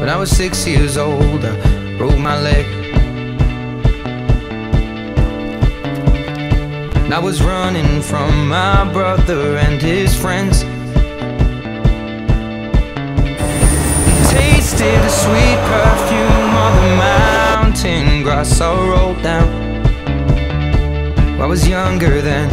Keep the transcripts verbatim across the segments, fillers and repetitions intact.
When I was six years old, I broke my leg. And I was running from my brother and his friends. Tasted the sweet perfume of the mountain grass I rolled down. I was younger then.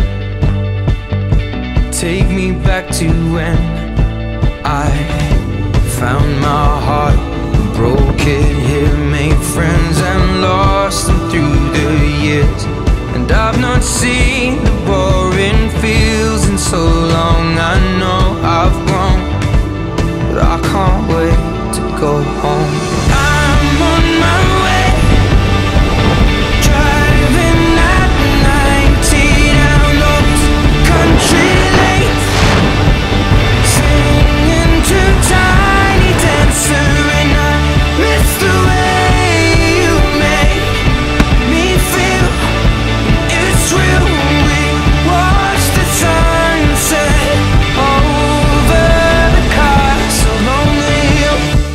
Take me back to when I found my heart, broke it here, made friends and lost them through the years. And I've not seen the boring fields in so long. I know I've grown, but I can't wait to go home. I'm on my way, driving at ninety down those country lanes, singing to Tiny Dancer, and I miss the way you make me feel. It's real when we watch the sunset over the castle on the hill.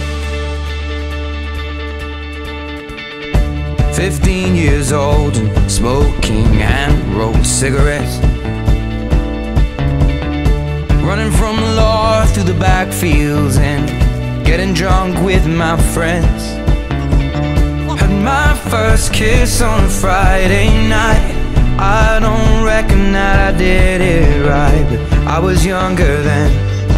Fifteen years old and smoking hand-rolled cigarettes, running from the law through the backfields and getting drunk with my friends. Had my first kiss on a Friday night. I don't reckon that I did it right, but I was younger then.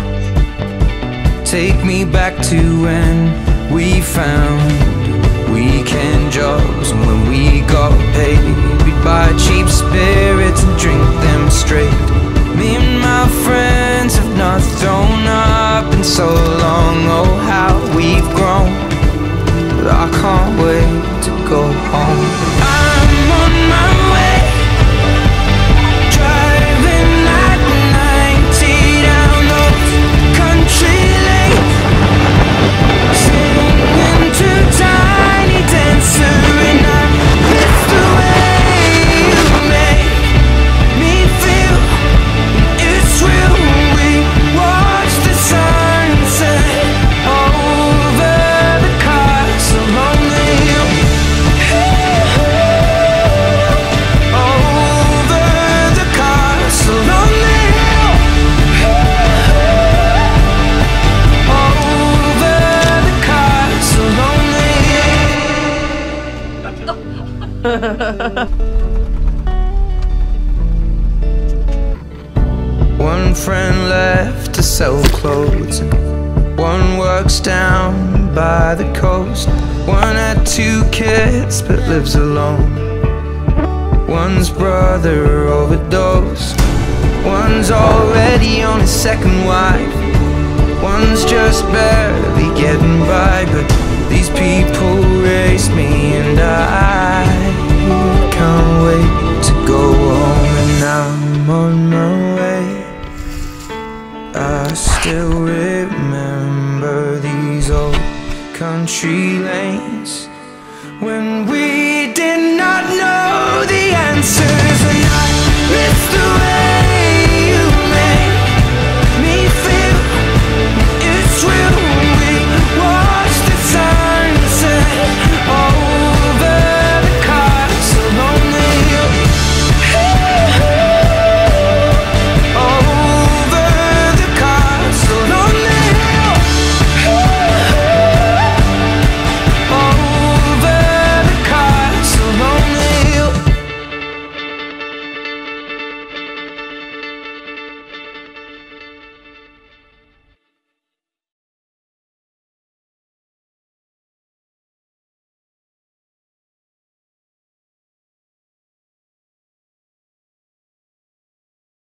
Take me back to when we found weekend jobs, and when we got paid, we'd buy cheap spirits and drink them straight. Me and my friends have not thrown up in so long. Oh, how we've grown, but I can't wait to go home. I'm on my way, driving at ninety down those country lanes, singing to Tiny Dancer, and I miss the way you make me feel. It's real when we watch the sunset over the castle on the hill. Over the castle on the hill. Over the castle on the hill. One friend left to sell clothes, and one works down by the coast. One had two kids but lives alone. One's brother overdosed. One's already on his second wife. One's just barely getting by, but these people race me, and I can't wait to go home.